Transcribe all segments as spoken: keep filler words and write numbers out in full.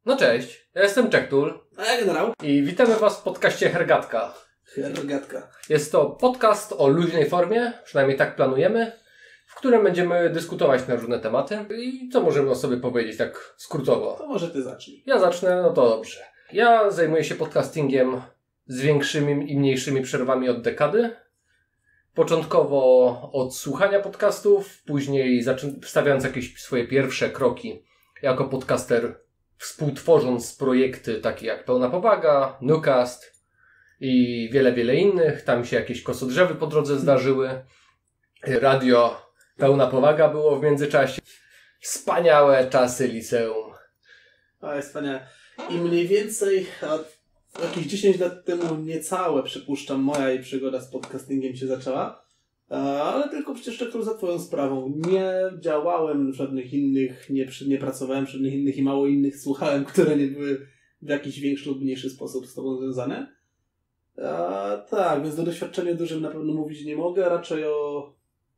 No cześć, ja jestem Czektul. A ja Generał. I witamy Was w podcaście Hergatka. Hergatka. Jest to podcast o luźnej formie, przynajmniej tak planujemy, w którym będziemy dyskutować na różne tematy. I co możemy o sobie powiedzieć tak skrótowo? To może Ty zacznij. Ja zacznę, no to dobrze. Ja zajmuję się podcastingiem z większymi i mniejszymi przerwami od dekady. Początkowo od słuchania podcastów, później zaczę- wstawiając jakieś swoje pierwsze kroki jako podcaster, współtworząc projekty takie jak Pełna Powaga, Newcast i wiele, wiele innych. Tam się jakieś kosodrzewy po drodze zdarzyły. Radio Pełna Powaga było w międzyczasie. Wspaniałe czasy liceum. A jest wspaniale. I mniej więcej a jakieś dziesięć lat temu niecałe, przypuszczam, moja jej przygoda z podcastingiem się zaczęła. Ale tylko przecież Czektul za Twoją sprawą. Nie działałem w żadnych innych, nie, nie pracowałem w żadnych innych i mało innych słuchałem, które nie były w jakiś większy lub mniejszy sposób z Tobą związane. A, tak, więc o doświadczeniu dużym na pewno mówić nie mogę, a raczej o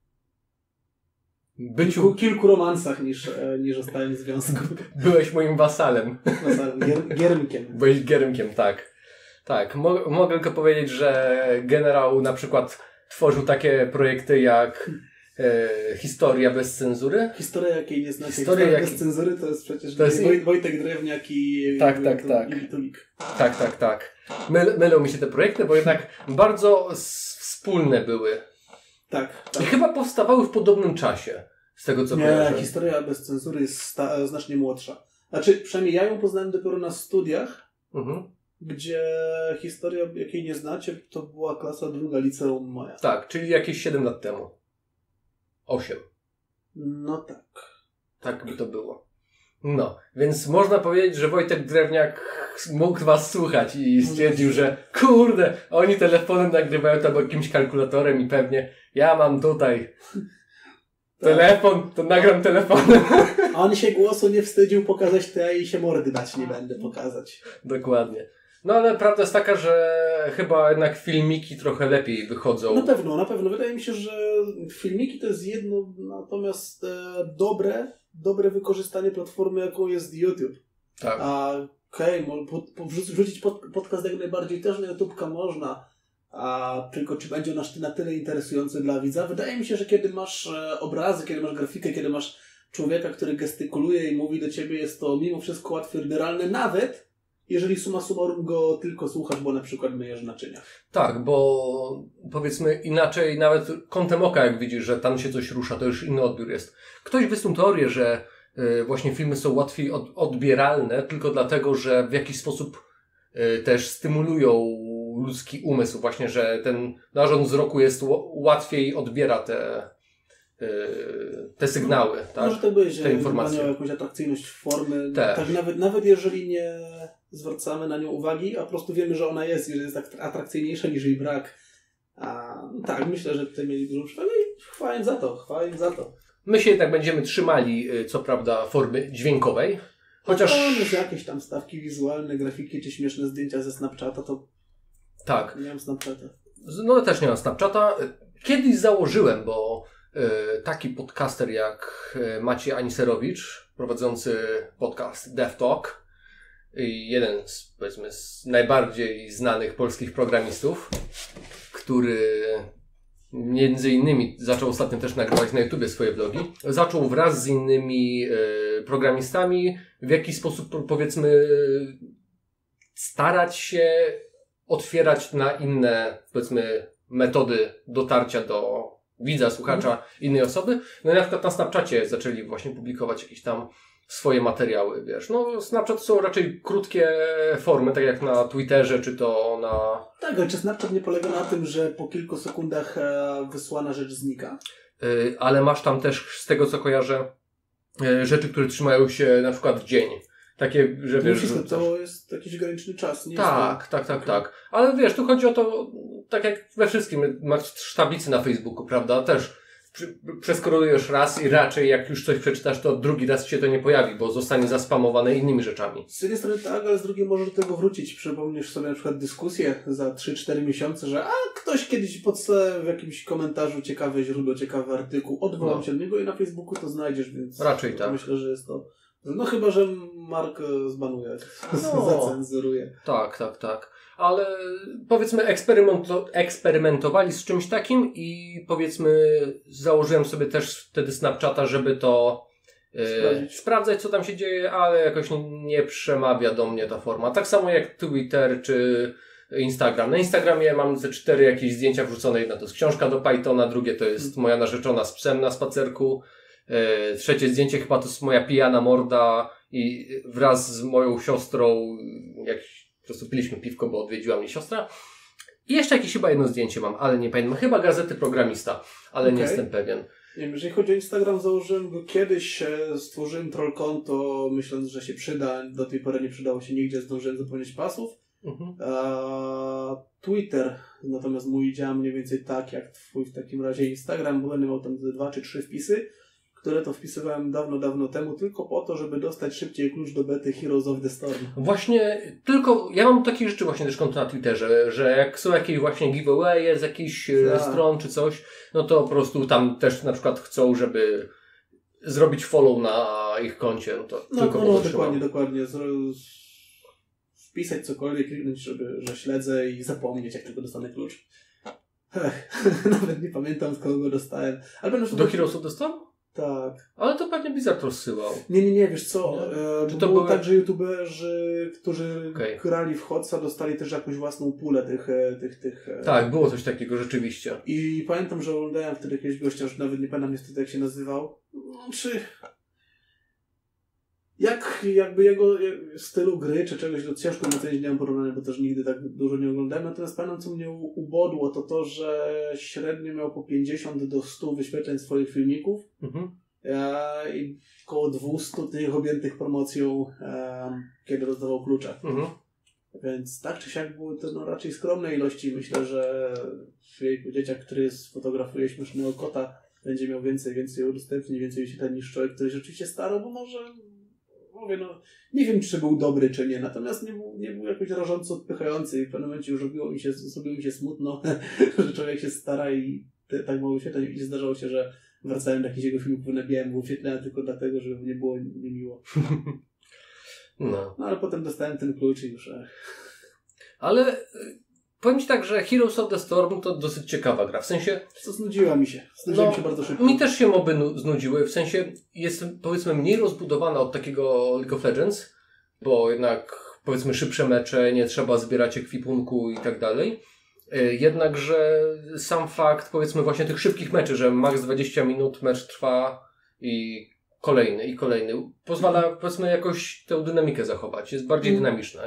Byciu... kilku, kilku romansach niż, niż o stałym związku. Byłeś moim wasalem. Wasalem, gier, giermkiem. Byłeś giermkiem, tak. Tak, Mo- mogę tylko powiedzieć, że generał na przykład tworzył takie projekty jak e, Historia bez cenzury. Historia, jakiej nie znacie. Historia, Historia jak... bez cenzury to jest przecież to jest... Woj- Wojtek Drewniak i tak, i, tak, i, tak. i Tulik. Tak, tak, tak. My, mylą mi się te projekty, bo jednak bardzo s- wspólne były. Tak, tak. I chyba powstawały w podobnym czasie, z tego co Nie, kojarzę. Historia bez cenzury jest sta- znacznie młodsza. Znaczy, przynajmniej ja ją poznałem dopiero na studiach, Mhm. gdzie historia, jakiej nie znacie, to była klasa druga liceum moja. Tak, czyli jakieś siedem lat temu. osiem. No tak. Tak by to było. No, więc można powiedzieć, że Wojtek Drewniak mógł was słuchać i stwierdził, że kurde, oni telefonem nagrywają tam jakimś kalkulatorem i pewnie ja mam tutaj telefon, to nagram telefonem. A on się głosu nie wstydził pokazać, to ja jej się mordy dać nie będę pokazać. Dokładnie. No ale prawda jest taka, że chyba jednak filmiki trochę lepiej wychodzą. Na pewno, na pewno. Wydaje mi się, że filmiki to jest jedno, natomiast e, dobre, dobre wykorzystanie platformy, jaką jest YouTube. Tak. A okej, okay, pod, pod, wrzucić pod, podcast jak najbardziej też na YouTube'ka można, a tylko czy będzie on aż na tyle interesujący dla widza? Wydaje mi się, że kiedy masz e, obrazy, kiedy masz grafikę, kiedy masz człowieka, który gestykuluje i mówi do ciebie, jest to mimo wszystko łatwiej odbieralne, nawet jeżeli summa summarum go tylko słuchasz, bo na przykład myjesz naczynia. Tak, bo powiedzmy inaczej, nawet kątem oka, jak widzisz, że tam się coś rusza, to już inny odbiór jest. Ktoś wysnuł teorię, że y, właśnie filmy są łatwiej od, odbieralne, tylko dlatego, że w jakiś sposób y, też stymulują ludzki umysł, właśnie, że ten narząd wzroku jest ł- łatwiej odbiera te, y, te sygnały, no, tak? Może tak być, te informacje. miał jakąś atrakcyjność formy. Też. Tak, nawet, nawet jeżeli nie zwracamy na nią uwagi, a po prostu wiemy, że ona jest i że jest atrakcyjniejsza niż jej brak. A, tak, myślę, że tutaj mieli dużą przewagę i chwała im za to, chwała im za to. My się jednak będziemy trzymali, co prawda, formy dźwiękowej. Chociaż... No, jest jakieś tam stawki wizualne, grafiki czy śmieszne zdjęcia ze Snapchata, to tak. nie mam Snapchata. No też nie mam Snapchata. Kiedyś założyłem, bo y, taki podcaster jak y, Maciej Aniserowicz, prowadzący podcast Dev Talk, i jeden z, powiedzmy, z najbardziej znanych polskich programistów, który między innymi zaczął ostatnio też nagrywać na YouTubie swoje vlogi, zaczął wraz z innymi y, programistami w jakiś sposób, powiedzmy, starać się otwierać na inne, powiedzmy, metody dotarcia do widza, słuchacza, innej osoby. No i na przykład na Snapchacie zaczęli właśnie publikować jakieś tam swoje materiały, wiesz. No Snapchat są raczej krótkie formy, tak jak na Twitterze, czy to na... Tak, ale czy Snapchat nie polega na tym, że po kilku sekundach e, wysłana rzecz znika? Yy, ale masz tam też, z tego co kojarzę, yy, rzeczy, które trzymają się na przykład dzień. Takie, że wiesz... Wszystko to jest jakiś graniczny czas, nie? Tak, jest tak, tak, okay. tak. Ale wiesz, tu chodzi o to, tak jak we wszystkim, masz tablicy na Facebooku, prawda? Też przeskrolujesz raz i raczej jak już coś przeczytasz, to drugi raz się to nie pojawi, bo zostanie zaspamowane innymi rzeczami. Z jednej strony tak, ale z drugiej możesz do tego wrócić. Przypomnisz sobie na przykład dyskusję za trzy cztery miesiące, że a ktoś kiedyś podstawia w jakimś komentarzu ciekawe źródło, ciekawy artykuł, odwołam no. się do niego i na Facebooku to znajdziesz, więc raczej tak. Myślę, że jest to No chyba, że Mark zbanuje, no, zacenzuruje. Tak, tak, tak. Ale powiedzmy eksperyment- eksperymentowali z czymś takim i powiedzmy założyłem sobie też wtedy Snapchata, żeby to yy, sprawdzać, co tam się dzieje, ale jakoś nie, nie przemawia do mnie ta forma. Tak samo jak Twitter czy Instagram. Na Instagramie mam ze cztery jakieś zdjęcia wrzucone. Jedno to jest książka do Pythona, drugie to jest moja narzeczona z psem na spacerku, yy, trzecie zdjęcie chyba to jest moja pijana morda i wraz z moją siostrą jak po prostu piliśmy piwko, bo odwiedziła mnie siostra. I jeszcze jakieś chyba jedno zdjęcie mam, ale nie pamiętam. Chyba gazety Programista, ale okay. nie jestem pewien. Nie wiem, jeżeli chodzi o Instagram, założyłem go kiedyś, stworzyłem troll konto, myśląc, że się przyda. Do tej pory nie przydało się nigdzie, zdążyłem zapomnieć pasów. Mhm. A, Twitter, natomiast mój działa mniej więcej tak jak twój w takim razie Instagram, bo będę miał tam dwa czy trzy wpisy, które to wpisywałem dawno, dawno temu, tylko po to, żeby dostać szybciej klucz do bety Heroes of the Storm. Właśnie, tylko ja mam takie rzeczy właśnie też konto na Twitterze, że jak są jakieś właśnie giveawaye z jakichś tak. stron czy coś, no to po prostu tam też na przykład chcą, żeby zrobić follow na ich koncie. No to no, tylko no, no dokładnie, dokładnie. Zro... Wpisać cokolwiek, kliknąć, żeby, że śledzę i zapomnieć, jak tylko dostanę klucz. Ech, nawet nie pamiętam, z kogo go dostałem. Ale do tak... Heroes of the Storm? Tak. Ale to pewnie Blizzard rozsyłał. Nie, nie, nie, wiesz co, e, Czy to było były... tak, że youtuberzy, którzy okay. grali w Hotsa, dostali też jakąś własną pulę tych... tych, tych tak, było coś takiego rzeczywiście. I pamiętam, że oglądałem wtedy jakiegoś gościa, już nawet nie pamiętam niestety jak się nazywał. Czy... Jak jakby jego stylu gry, czy czegoś, to ciężko mi ocenić, nie mam porównania, bo też nigdy tak dużo nie oglądałem. Natomiast pamiętam, co mnie ubodło, to to, że średnio miał po pięćdziesiąt do stu wyświetleń swoich filmików. Mhm. E, I około dwieście tych objętych promocją, e, kiedy rozdawał klucze. Mhm. Więc tak czy siak były to no, raczej skromne ilości. Myślę, że w dzieciak, który sfotografuje śmiesznego kota, będzie miał więcej, więcej udostępnień, więcej wyświetleń niż człowiek, który rzeczywiście starał, bo może... Mówię, no, nie wiem, czy był dobry, czy nie, natomiast nie był, nie był jakoś rażąco odpychający i w pewnym momencie już robiło mi się, zrobiło mi się smutno, że człowiek się stara i te, tak mało wyświetleń i zdarzało się, że wracałem do jakichś jego filmów, wynabijałem mu wyświetlenia tylko dlatego, żeby nie było niemiło. No. No ale potem dostałem ten klucz i już... Ale... Powiem Ci tak, że Heroes of the Storm to dosyć ciekawa gra, w sensie... Co znudziła mi się, znudziła no, mi się bardzo szybko. Mi też się moby nu- znudziły, w sensie jest powiedzmy mniej rozbudowana od takiego League of Legends, bo jednak powiedzmy szybsze mecze, nie trzeba zbierać ekwipunku i tak dalej. Jednakże sam fakt powiedzmy właśnie tych szybkich meczy, że max dwadzieścia minut mecz trwa i kolejny i kolejny, pozwala powiedzmy jakoś tę dynamikę zachować, jest bardziej mm. dynamiczna.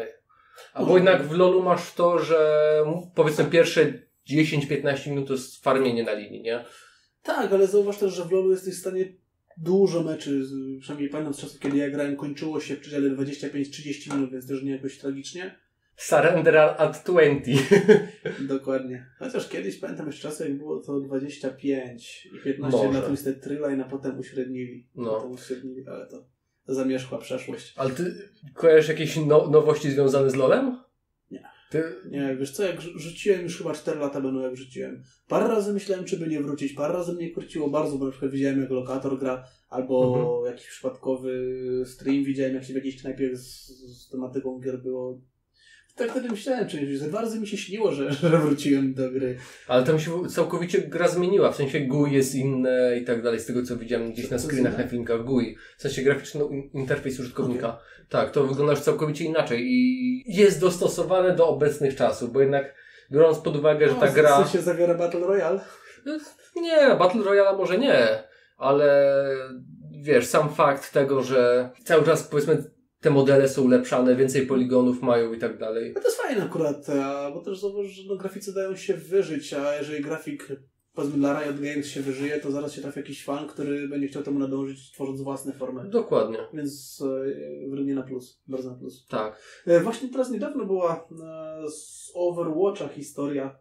A bo jednak w LoLu masz to, że powiedzmy pierwsze dziesięć piętnaście minut to jest farmienie na linii, nie? Tak, ale zauważ też, że w LoLu jesteś w stanie dużo meczy, przynajmniej pamiętam z czasów, kiedy ja grałem, kończyło się w przedziale dwadzieścia pięć trzydzieści minut, więc też nie jakoś tragicznie. Surrender at dwadzieścia. Dokładnie. Chociaż kiedyś pamiętam jeszcze czasy, jak było to dwadzieścia pięć i piętnaście Może. na Twisted Thrilla, a potem uśrednili. No. Potem uśrednili, ale to zamierzchła przeszłość. Ale ty kojarzysz jakieś no- nowości związane z LoLem? Nie. Ty... Nie, wiesz co, jak rzuciłem, już chyba cztery lata będą jak rzuciłem. Parę razy myślałem, czy by nie wrócić, parę razy mnie kurciło bardzo, bo na przykład widziałem, jak Lokator gra, albo mhm. jakiś przypadkowy stream widziałem, jak się w jakiejś knajpie z, z tematyką gier było. Tak wtedy myślałem, czy ze dwa razy mi się śniło, że, że wróciłem do gry. Ale tam się całkowicie gra zmieniła, w sensie G U I jest inne i tak dalej, z tego co widziałem gdzieś na screenach, na filmikach G U I. W sensie graficzny interfejs użytkownika. Okay. Tak, to wygląda już całkowicie inaczej i jest dostosowane do obecnych czasów, bo jednak biorąc pod uwagę, że ta no, gra... W sensie zawiera Battle Royale? Nie, Battle Royale może nie, ale wiesz, sam fakt tego, że cały czas powiedzmy te modele są ulepszane, więcej poligonów mają i tak dalej. No to jest fajne akurat, bo też zauważ, że no, graficy dają się wyżyć, a jeżeli grafik powiedzmy dla Riot Games się wyżyje, to zaraz się trafi jakiś fan, który będzie chciał temu nadążyć, tworząc własne formy. Dokładnie. Więc e, wręcz na plus, bardzo na plus. Tak. E, właśnie teraz niedawno była e, z Overwatcha historia.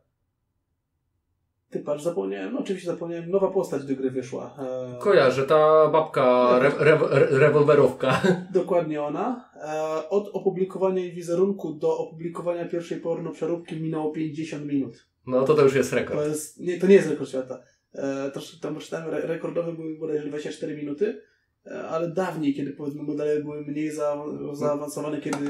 Ty patrz, zapomniałem, no oczywiście zapomniałem, nowa postać do gry wyszła. E... Kojarzę, ta babka, re, re, re, rewolwerowka. Dokładnie ona. E, od opublikowania jej wizerunku do opublikowania pierwszej porno przeróbki minęło pięćdziesiąt minut. No to to już jest rekord. To, jest, nie, to nie jest rekord świata. E, to, tam przeczytałem, re, rekordowy były bodajże dwadzieścia cztery minuty. ale dawniej, kiedy powiedzmy modele były mniej za, zaawansowane, kiedy...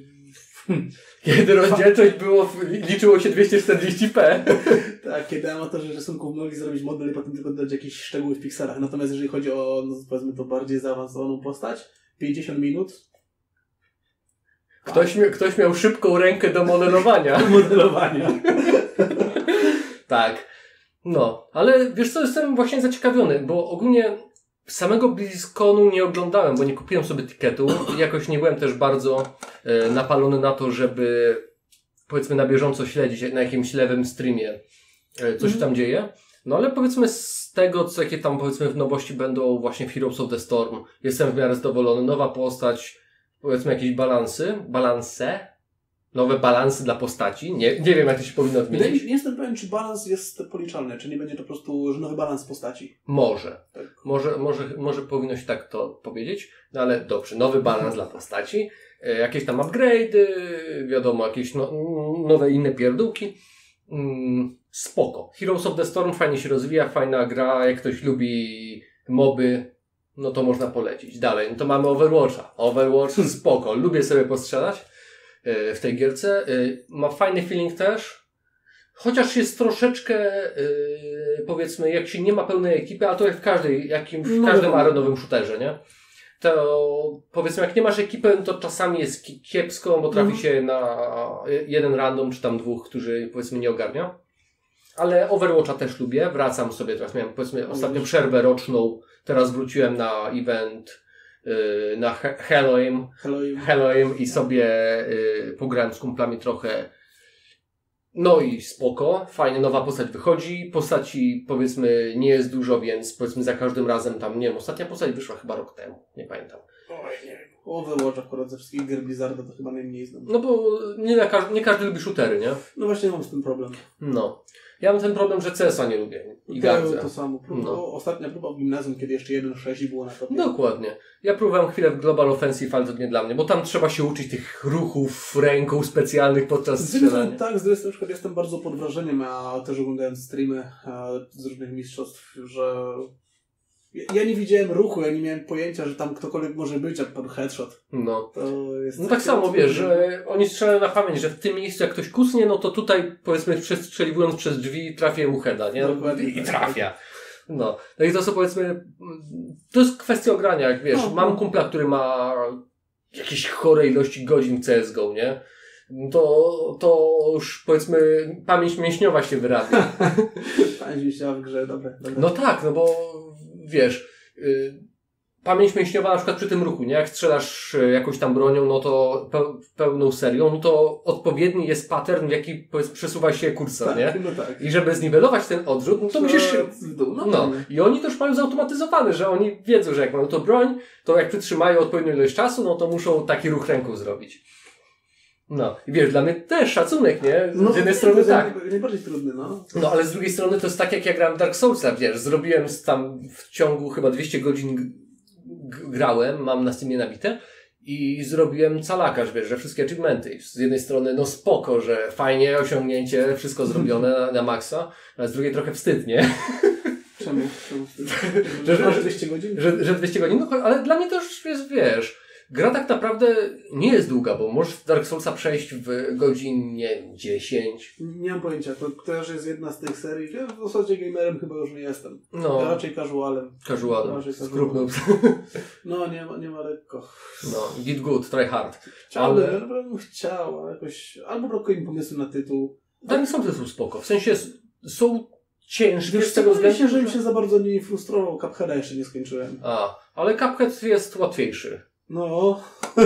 Kiedy rozdzielczość było, liczyło się dwieście czterdzieści p. Tak, kiedy amatorzy rysunków mogli zrobić model i potem tylko dodać jakieś szczegóły w pikselach. Natomiast jeżeli chodzi o, no, powiedzmy to bardziej zaawansowaną postać, pięćdziesiąt minut. Ktoś, mia, ktoś miał szybką rękę do modelowania. Do modelowania. Tak. No, ale wiesz co, jestem właśnie zaciekawiony, bo ogólnie samego BlizzConu nie oglądałem, bo nie kupiłem sobie tiketu i jakoś nie byłem też bardzo e, napalony na to, żeby powiedzmy na bieżąco śledzić na jakimś lewym streamie e, co się tam dzieje. No ale powiedzmy z tego, co jakie tam powiedzmy w nowości będą właśnie w Heroes of the Storm, jestem w miarę zadowolony. Nowa postać, powiedzmy jakieś balansy, balanse, nowe balansy dla postaci. Nie, nie wiem, jak to się powinno odmienić. Nie jestem pewien, czy balans jest policzalny, czy nie będzie to po prostu że nowy balans postaci. Może. Tak. Może, może, może powinno się tak to powiedzieć. No ale dobrze, nowy balans dla postaci. E, jakieś tam upgrade'y, wiadomo, jakieś no, nowe inne pierdółki. Mm, spoko. Heroes of the Storm fajnie się rozwija, fajna gra. Jak ktoś lubi moby, no to można polecić. Dalej, no to mamy Overwatcha. Overwatch spoko. Lubię sobie postrzelać e, w tej gierce. E, ma fajny feeling też. Chociaż jest troszeczkę, yy, powiedzmy, jak się nie ma pełnej ekipy, a to jak w, każdej, jakim, w każdym arenowym shooterze, nie? To powiedzmy, jak nie masz ekipy, to czasami jest kiepsko, bo trafi się na jeden random, czy tam dwóch, którzy powiedzmy nie ogarnia. Ale Overwatcha też lubię, wracam sobie, teraz miałem powiedzmy ostatnią przerwę roczną, teraz wróciłem na event, yy, na Halloween, Halloween. Halloween i sobie yy, pograłem z kumplami trochę. No i spoko, fajnie, nowa postać wychodzi, postaci powiedzmy nie jest dużo, więc powiedzmy za każdym razem tam, nie wiem, ostatnia postać wyszła chyba rok temu, nie pamiętam. Oj, nie wiem. Overwatch akurat ze wszystkich gier Blizzarda to chyba najmniej znam. No bo nie, na każ- nie każdy lubi shootery, nie? No właśnie mam z tym problem. No. Ja mam ten problem, że C S a nie lubię i to, gardzę. to samo. Próba, No. Ostatnia próba w gimnazjum, kiedy jeszcze jeden sześć było na topie. Dokładnie. Ja próbowałem chwilę w Global Offensive, ale to nie dla mnie, bo tam trzeba się uczyć tych ruchów ręką specjalnych podczas Z drugiej strzelania. strony tak, z drugiej strony na przykład jestem bardzo pod wrażeniem, a też oglądając streamy a, z różnych mistrzostw, że ja, ja nie widziałem ruchu, ja nie miałem pojęcia, że tam ktokolwiek może być, jak padł headshot. No. To jest No tak samo, wiesz, że oni strzelają na pamięć, że w tym miejscu jak ktoś kusnie, no to tutaj powiedzmy przestrzeliwując przez drzwi trafię mu heada, nie? Dokładnie I tak. trafia. No. No i to są powiedzmy, to jest kwestia ogrania, jak wiesz, No, mam no. kumpla, który ma jakieś chore ilości godzin w C S G O, nie? To, to już powiedzmy pamięć mięśniowa się wyrabia. Pamięć mięśniowa w grze, dobre, dobre. No tak, no bo wiesz, y, pamięć mięśniowa na przykład przy tym ruchu, nie? Jak strzelasz y, jakąś tam bronią, no to pe- pełną serią, no to odpowiedni jest pattern, w jaki powiedz, przesuwa się kursor, tak, nie? no tak. I żeby zniwelować ten odrzut, no to musisz się... w dół, no, No. I oni też mają zautomatyzowane, że oni wiedzą, że jak mają to broń, to jak przytrzymają odpowiednią ilość czasu, no to muszą taki ruch ręką zrobić. No. I wiesz, dla mnie też szacunek, nie? Z No, jednej to strony jest tak. naj- najbardziej trudny, no. No, ale z drugiej strony to jest tak, jak ja grałem w Dark Soulsa, wiesz, zrobiłem tam w ciągu chyba dwieście godzin g- g- grałem, mam na Steamie nabite i zrobiłem calakarz, wiesz, że wszystkie achievementy. I z jednej strony, no spoko, że fajnie, osiągnięcie, wszystko zrobione na, na maksa, ale z drugiej trochę wstyd, nie? Czemu? Czemu? Że- Że masz dwieście godzin? Że, że dwieście godzin, no ale dla mnie to już jest, wiesz, gra tak naprawdę nie jest długa, bo możesz Dark Soulsa przejść w godzinie dziesięć. Nie mam pojęcia, to też jest jedna z tych serii. Ja w zasadzie gamerem chyba już nie jestem. No, Ja raczej casualem. casualem, raczej casualem. skrupnął. No, nie ma, nie ma lekko. No, git good, try hard. Chciałbym, Ale- ale... naprawdę bym chciał, ale jakoś... Albo brakuje mi pomysłu na tytuł. Dla mnie są te są spoko. W sensie s- są ciężkie Wiesz, z tego względu, się, żebym się za bardzo nie frustrował. Cupheada jeszcze nie skończyłem. A, ale Cuphead jest łatwiejszy. No.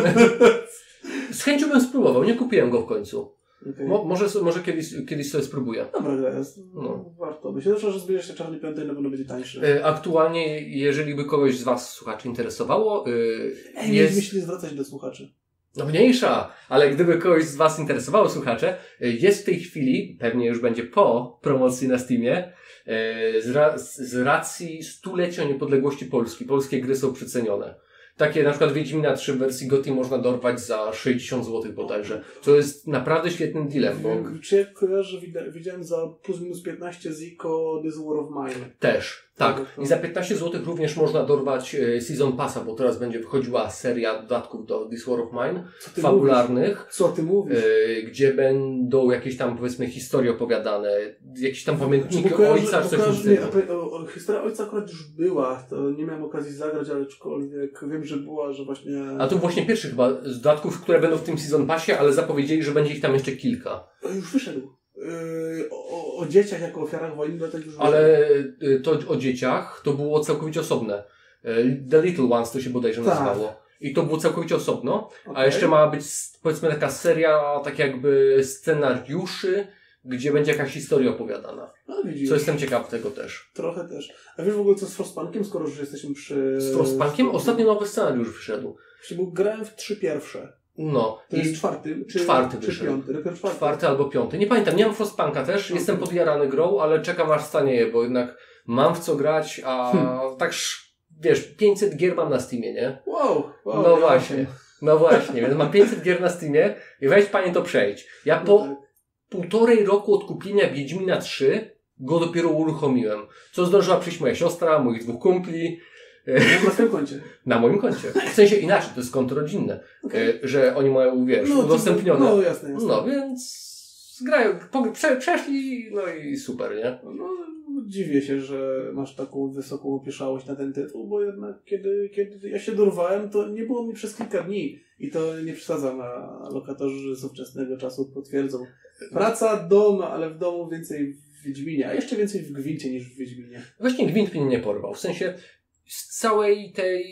Z chęcią bym spróbował, nie kupiłem go w końcu. Okay. Mo, może może kiedyś, kiedyś sobie spróbuję. Dobra gra jest. No. No. Warto. Myślę, że zbierze się Czarny Piątek, na pewno będzie tańszy. E, Aktualnie, jeżeli by kogoś z Was, słuchaczy, interesowało, e, Ej, nie jest... myśli zwracać do słuchaczy. No mniejsza, ale gdyby kogoś z Was interesowało, słuchacze, e, jest w tej chwili, pewnie już będzie po promocji na Steamie, e, z, ra z racji stulecia niepodległości Polski. Polskie gry są przecenione. Takie na przykład Wiedźmina trzy w wersji G O T Y można dorwać za sześćdziesiąt złotych bodajże. Co jest naprawdę świetnym dealem. Bo... Czy jak kojarzę, widziałem za plus minus piętnaście Ziko This War of Mine. Też, tak. I za piętnaście złotych również można dorwać Season Passa, bo teraz będzie wychodziła seria dodatków do This War of Mine, fabularnych. Mówisz? Co ty mówisz? Y, gdzie będą jakieś tam, powiedzmy, historie opowiadane, jakieś tam pamiętniki kojarzy, ojca, coś kojarzy, nie, o, o, historia ojca akurat już była, to nie miałem okazji zagrać, ale aczkolwiek wiem, że była, że właśnie... A to właśnie pierwszy chyba z dodatków, które będą w tym Season Passie, ale zapowiedzieli, że będzie ich tam jeszcze kilka. Już wyszedł. Yy, o, o dzieciach jako ofiarach wojny, dlatego już ale y, to o dzieciach to było całkowicie osobne. Y, The Little Ones to się bodajże tak. nazywało. I to było całkowicie osobno. Okay. A jeszcze ma być, powiedzmy, taka seria, tak jakby scenariuszy, gdzie będzie jakaś historia opowiadana. A, widzisz. Co jestem ciekaw tego też. Trochę też. A wiesz w ogóle co z Frostpunkiem, skoro już jesteśmy przy... Z Frostpunkiem? Ostatnio nowy scenariusz wyszedł. Bo grałem w trzy pierwsze. No. To jest czwarty, czy, czwarty czy wyszedł. piąty? Czwarty. czwarty albo piąty. Nie pamiętam, nie mam Frostpunka też. Okay. Jestem podjarany grą, ale czekam aż stanieje, bo jednak mam w co grać, a hmm. tak wiesz, pięćset gier mam na Steamie, nie? Wow, wow. No ja właśnie. Wiem. No właśnie, więc mam pięćset gier na Steamie i weź panie to przejdź. Ja po no tak. półtorej roku od kupienia Wiedźmina trzy go dopiero uruchomiłem. Co zdążyła przyjść moja siostra, moich dwóch kumpli. Na swoim koncie. Na moim koncie. W sensie inaczej, to jest konto rodzinne. Okay. Że oni mają, wiesz, no, udostępnione. No jasne, jasne. No więc grają, prze, przeszli, no i super, nie? No dziwię się, że masz taką wysoką opieszałość na ten tytuł, bo jednak kiedy, kiedy ja się dorwałem, to nie było mi przez kilka dni. I to nie przesadzam, a lokatorzy z ówczesnego czasu potwierdzą. Praca, dom, ale w domu więcej w Wiedźminie, a jeszcze więcej w Gwincie niż w Wiedźminie. Właśnie Gwint mnie nie porwał. W sensie z całej tej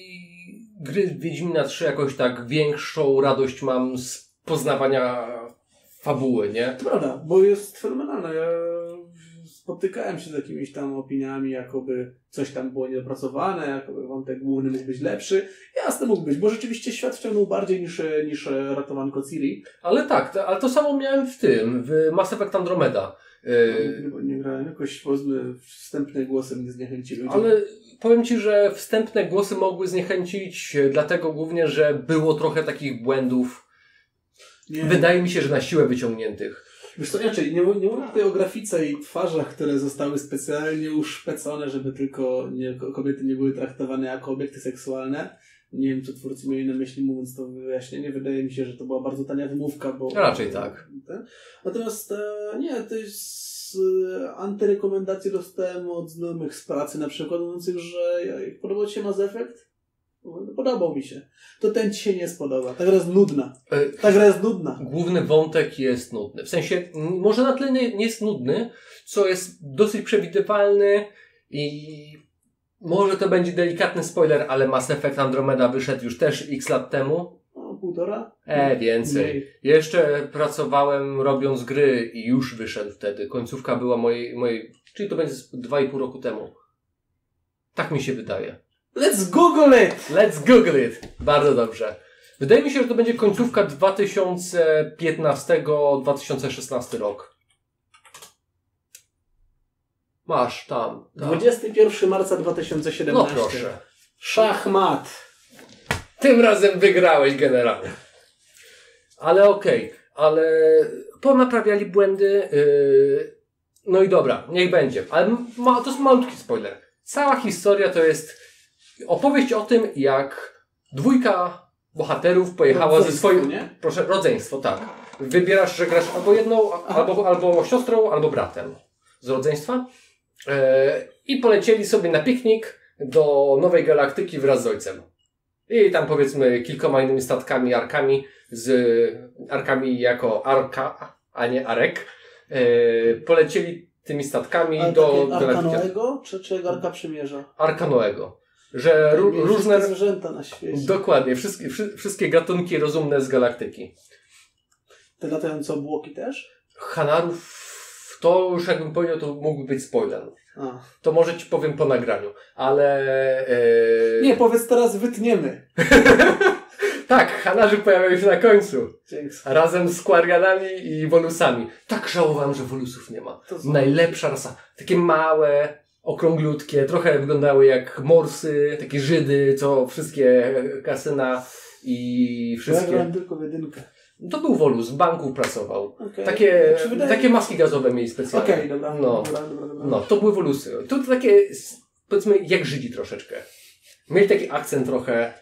gry Wiedźmina trzy jakoś tak większą radość mam z poznawania fabuły, nie? To prawda, bo jest fenomenalne. Ja spotykałem się z jakimiś tam opiniami, jakoby coś tam było niedopracowane, jakoby wątek główny mógł być lepszy. Jasne mógł być, bo rzeczywiście świat wciągnął bardziej niż, niż ratowanko Ciri. Ale tak, to, ale to samo miałem w tym, w Mass Effect Andromeda. Yy... No, nie, nie grałem, jakoś powiedzmy wstępne głosy mnie zniechęciły. Ale powiem Ci, że wstępne głosy mogły zniechęcić, dlatego głównie, że było trochę takich błędów. Nie. Wydaje mi się, że na siłę wyciągniętych. Wiesz co, inaczej, nie, nie mówię tutaj o grafice i twarzach, które zostały specjalnie uszpecone, żeby tylko nie, kobiety nie były traktowane jako obiekty seksualne. Nie wiem, co twórcy mieli na myśli, mówiąc to wyjaśnienie. Wydaje mi się, że to była bardzo tania wymówka, bo... Raczej tak. Ten. Natomiast e, nie, to jest e, antyrekomendacje dostałem od znajomych z pracy, na przykład mówiących, że jak podobał Ci się Mass Effect? Podobał mi się. To ten Ci się nie spodoba. Ta gra jest nudna. Ta gra jest nudna. Główny wątek jest nudny. W sensie, może na tyle nie jest nudny, co jest dosyć przewidywalny i może to będzie delikatny spoiler, ale Mass Effect Andromeda wyszedł już też x lat temu. O, półtora? E, więcej. Nie. Jeszcze pracowałem robiąc gry i już wyszedł wtedy. Końcówka była mojej, mojej czyli to będzie dwa i pół roku temu. Tak mi się wydaje. Let's Google it! Let's Google it! Bardzo dobrze. Wydaje mi się, że to będzie końcówka dwa tysiące piętnasty do dwa tysiące szesnasty rok. Masz tam. tam. dwudziestego pierwszego marca dwa tysiące siedemnastego. No proszę. Szachmat. Tym razem wygrałeś generalnie. Ale okej. Okay. Ale ponaprawiali błędy. Yy... No i dobra, niech będzie. Ale ma, to jest malutki spoiler. Cała historia to jest opowieść o tym, jak dwójka bohaterów pojechała rodzeństwo, ze swoim... Nie? Proszę, rodzeństwo, tak. Wybierasz, że grasz albo jedną, albo, albo siostrą, albo bratem z rodzeństwa. Yy, I polecieli sobie na piknik do Nowej Galaktyki wraz z ojcem. I tam powiedzmy kilkoma innymi statkami, arkami, z arkami jako Arka, a nie Arek. Yy, polecieli tymi statkami ale do Arka Noego, czy, czy Arka Przymierza? Arka Noego. Że ró- różne zwierzęta na świecie. Dokładnie, wszystkie, wszy- wszystkie gatunki rozumne z galaktyki. Te latające obłoki też? Hanarów, to już jakbym powiedział, to mógłby być spoiler. A. To może Ci powiem po nagraniu, ale... Yy... Nie, powiedz teraz, wytniemy. Tak, Hanarzy pojawiają się na końcu. Dzięki. Razem z Quarianami i Volusami. Tak żałowałem, że Volusów nie ma. Najlepsza rasa. Takie małe, okrąglutkie, trochę wyglądały jak morsy, takie Żydy, co wszystkie kasyna i wszystkie... Ja grałem tylko w jedynkę. To był Volus, w banku pracował. Okay. Takie, wydaje... takie maski gazowe mieli specjalnie. Okej, okay, dobra, no. dobra, dobra, dobra. No, to były Volusy. To takie, powiedzmy, jak Żydzi troszeczkę. Mieli taki akcent trochę.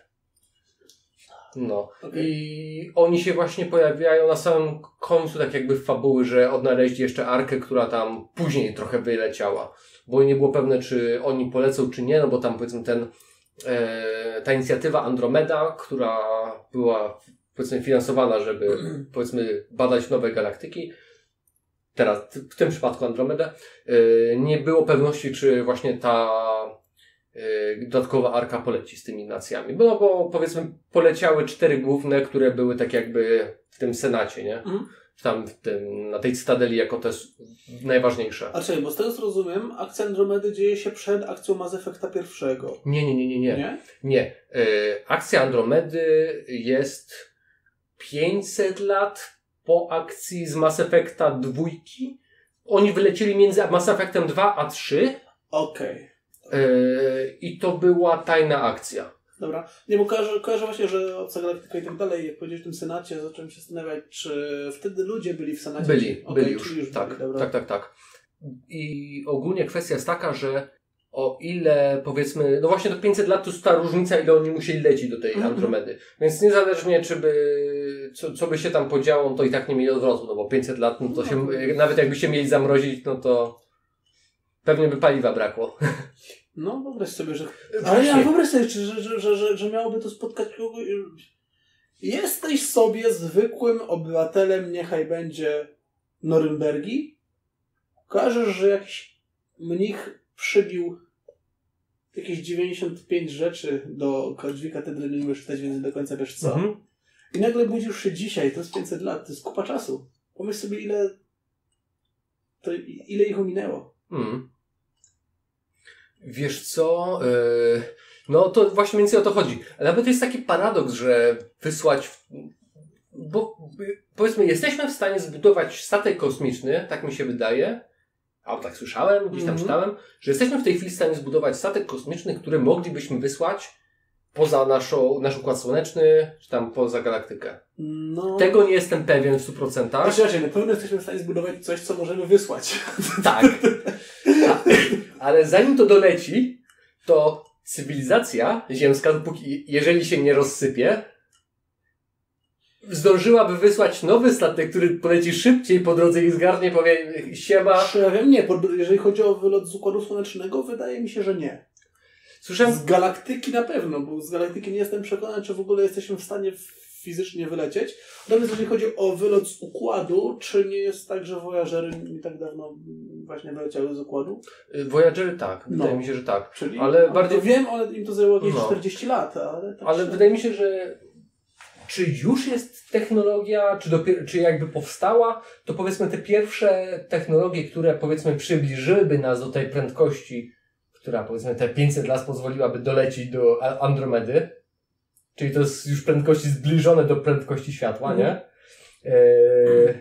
No. Okay. I oni się właśnie pojawiają na samym końcu, tak jakby w fabuły, że odnaleźli jeszcze arkę, która tam później trochę wyleciała. Bo nie było pewne, czy oni polecą, czy nie, no bo tam powiedzmy ten, e, ta inicjatywa Andromeda, która była powiedzmy finansowana, żeby powiedzmy badać nowe galaktyki, teraz w tym przypadku Andromedę, e, nie było pewności, czy właśnie ta dodatkowa arka poleci z tymi nacjami. No bo powiedzmy poleciały cztery główne, które były tak jakby w tym Senacie, nie? Mhm. Tam w tym, na tej cytadeli jako te najważniejsze. A czekaj, bo z tego co rozumiem, akcja Andromedy dzieje się przed akcją Mass Effecta pierwszego. Nie, nie, nie, nie, nie. Nie? nie. Yy, akcja Andromedy jest pięćset lat po akcji z Mass Effecta dwójki. Oni wylecieli między Mass Effectem dwa a trzy. Okej. Okay. Yy, I to była tajna akcja. Dobra. Nie, bo kojarzę, kojarzę właśnie, że Obca Galaktyka i tak dalej, jak powiedziałeś w tym Senacie, zacząłem się zastanawiać, czy wtedy ludzie byli w Senacie? Byli, okay, byli już. już tak, byli, tak, tak, tak. I ogólnie kwestia jest taka, że o ile powiedzmy, no właśnie to pięćset lat to jest ta różnica, ile oni musieli lecieć do tej mm-hmm. Andromedy. Więc niezależnie, czy by, co, co by się tam podziało, to i tak nie mieli odwrotu, no bo pięćset lat, no to no, się, to... nawet jakby się mieli zamrozić, no to pewnie by paliwa brakło. No, wyobraź sobie, że... Ale ja wyobraź sobie, że, że, że, że, że miałoby to spotkać kogoś... Jesteś sobie zwykłym obywatelem, niechaj będzie Norymbergi. Kojarzysz, że jakiś mnich przybił jakieś dziewięćdziesiąt pięć rzeczy do drzwi katedry, nie umiesz czytać, więc nie do końca wiesz co. Mhm. I nagle budzisz się dzisiaj, to jest pięćset lat, to jest kupa czasu. Pomyśl sobie, ile... To, ile ich ominęło. Mhm. Wiesz co, yy, no to właśnie więcej o to chodzi. Ale nawet to jest taki paradoks, że wysłać, bo powiedzmy jesteśmy w stanie zbudować statek kosmiczny, tak mi się wydaje, albo tak słyszałem, gdzieś tam mm-hmm. czytałem, że jesteśmy w tej chwili w stanie zbudować statek kosmiczny, który moglibyśmy wysłać poza naszą, nasz Układ Słoneczny, czy tam poza galaktykę. No. Tego nie jestem pewien w stu procentach. Znaczy, raczej, na pewno jesteśmy w stanie zbudować coś, co możemy wysłać. Tak. A, ale zanim to doleci, to cywilizacja ziemska, dopóki, jeżeli się nie rozsypie, zdążyłaby wysłać nowy statek, który poleci szybciej po drodze i zgarnie, powie siema. Ja wiem, nie. Jeżeli chodzi o wylot z Układu Słonecznego, wydaje mi się, że nie. Słyszałem... Z galaktyki na pewno, bo z galaktyki nie jestem przekonany, czy w ogóle jesteśmy w stanie fizycznie wylecieć. Natomiast jeżeli chodzi o wylot z układu, czy nie jest tak, że Voyagery nie tak dawno właśnie wyleciały z układu? Voyagery tak, no. Wydaje mi się, że tak. Czyli, ale bardziej wiem, ale im to zajęło jakieś no. czterdzieści lat. Ale, tak ale się... wydaje mi się, że czy już jest technologia, czy, dopiero, czy jakby powstała, to powiedzmy te pierwsze technologie, które powiedzmy przybliżyłyby nas do tej prędkości, która powiedzmy te pięćset lat pozwoliłaby dolecieć do Andromedy, czyli to jest już prędkości zbliżone do prędkości światła, mm. nie? Eee,